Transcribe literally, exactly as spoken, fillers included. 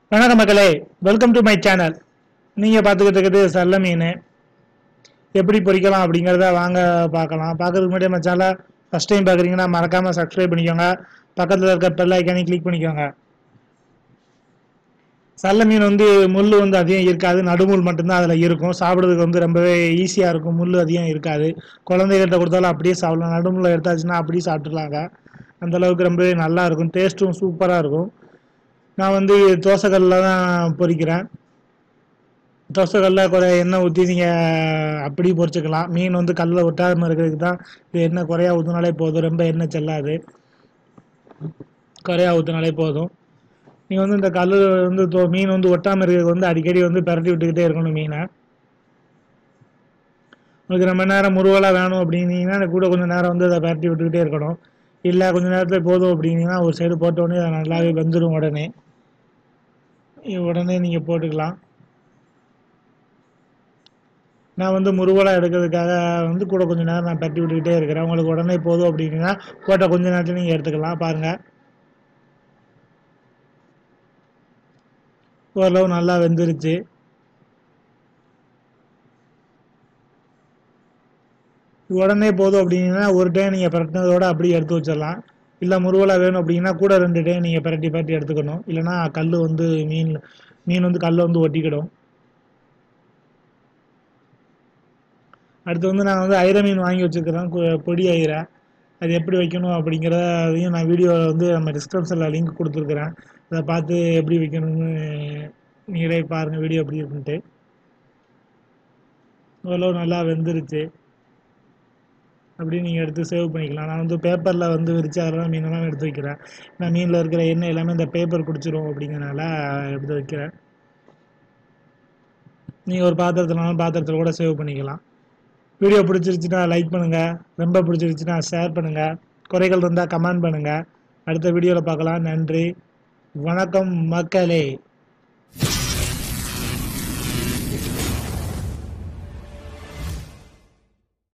வணக்கம் மக்களே, welcome to my channel. நீங்கள் பார்த்துக்கிட்டு இருக்கிறது சல்ல மீன் எப்படி பொரிக்கலாம் அப்படிங்கிறத வாங்க பார்க்கலாம். பார்க்கறதுக்கு முன்னாடி நம்ம சேனலை ஃபஸ்ட் டைம் பார்க்குறீங்கன்னா மறக்காமல் சப்ஸ்கிரைப் பண்ணிக்கோங்க. பக்கத்தில் இருக்க பெல் ஐக்கானே கிளிக் பண்ணிக்கோங்க. சல்ல மீன் வந்து முள் வந்து அதிகம் இருக்காது, நடுமுள் மட்டும்தான் அதில் இருக்கும். சாப்பிட்றதுக்கு வந்து ரொம்பவே ஈஸியாக இருக்கும், முள் அதிகம் இருக்காது. குழந்தைகிட்ட கொடுத்தாலும் அப்படியே சாப்பிடலாம், நடுமுள்ள எடுத்தாச்சுன்னா அப்படியே சாப்பிட்டுலாங்க. அந்தளவுக்கு ரொம்பவே நல்லா இருக்கும், டேஸ்ட்டும் சூப்பராக இருக்கும். நான் வந்து தோசைக்கல்லில் தான் பொரிக்கிறேன். தோசைக்கல்லில் குறைய எண்ணெய் ஊற்றி நீங்கள் அப்படி பொரிச்சுக்கலாம். மீன் வந்து கல்லில் ஒட்டாமல் இருக்கிறதுக்கு தான் இது. எண்ணெய் குறையா ஊற்றினாலே போதும், ரொம்ப எண்ணெய் செல்லாது, குறையா ஊற்றினாலே போதும். நீங்கள் வந்து இந்த கல் வந்து தோ மீன் வந்து ஒட்டாமல் இருக்கிறதுக்கு வந்து அடிக்கடி வந்து பரட்டி விட்டுக்கிட்டே இருக்கணும் மீனை. உங்களுக்கு ரொம்ப நேரம் முருவலாக வேணும் அப்படின்னீங்கன்னா கூட கொஞ்சம் நேரம் வந்து அதை பரட்டி விட்டுக்கிட்டே இருக்கணும். இல்லை கொஞ்சம் நேரத்தில் போதும் அப்படின்னீங்கன்னா ஒரு சைடு போட்டோடனே அதை நல்லாவே வெந்துடும். உடனே உடனே நீங்கள் போட்டுக்கலாம். நான் வந்து முருவலாக எடுக்கிறதுக்காக வந்து கூட கொஞ்சம் நேரம் நான் பரட்டி விட்டுக்கிட்டே இருக்கிறேன். உங்களுக்கு உடனே போதும் அப்படின்னா போட்ட கொஞ்ச நேரத்தில் நீங்கள் எடுத்துக்கலாம். பாருங்கள், ஓரளவு நல்லா வெந்துருச்சு. உடனே போதும் அப்படின்னா ஒரு டைம் நீங்கள் பரட்டினதோடு அப்படியே எடுத்து வச்சிடலாம். இல்லை முருவலாக வேணும் அப்படின்னா கூட ரெண்டு டைம் நீங்கள் பரட்டி பரட்டி எடுத்துக்கணும். இல்லைனா கல் வந்து மீன் மீன் வந்து கல்லை வந்து ஒட்டிக்கிடும். அடுத்து வந்து நான் வந்து ஐர மீன் வாங்கி வச்சுருக்கிறேன், பொடி ஐரை. அது எப்படி வைக்கணும் அப்படிங்கிறத அதையும் நான் வீடியோவில் வந்து நம்ம டிஸ்கிரிப்ஷனில் லிங்க் கொடுத்துருக்குறேன். அதை பார்த்து எப்படி வைக்கணும்னு நீங்களே பாருங்கள் வீடியோ எப்படி இருக்குன்ட்டு. ஓரளவு நல்லா வெந்துருச்சு. அப்படின்னு நீங்கள் எடுத்து சேவ் பண்ணிக்கலாம். நான் வந்து பேப்பரில் வந்து விரித்து அதெல்லாம் மீனெல்லாம் எடுத்து வைக்கிறேன். நான் மீனில் இருக்கிற எண்ணெய் எல்லாமே இந்த பேப்பர் குடிச்சிடும் அப்படிங்கிறனால எடுத்து வைக்கிறேன். நீங்கள் ஒரு பாத்திரத்தினாலும் பாத்திரத்தில் கூட சேவ் பண்ணிக்கலாம். வீடியோ பிடிச்சிருச்சுன்னா லைக் பண்ணுங்கள், ரொம்ப பிடிச்சிருச்சுன்னா ஷேர் பண்ணுங்கள், குறைகள் இருந்தால் கமெண்ட் பண்ணுங்கள். அடுத்த வீடியோவில் பார்க்கலாம். நன்றி, வணக்கம் மக்களே.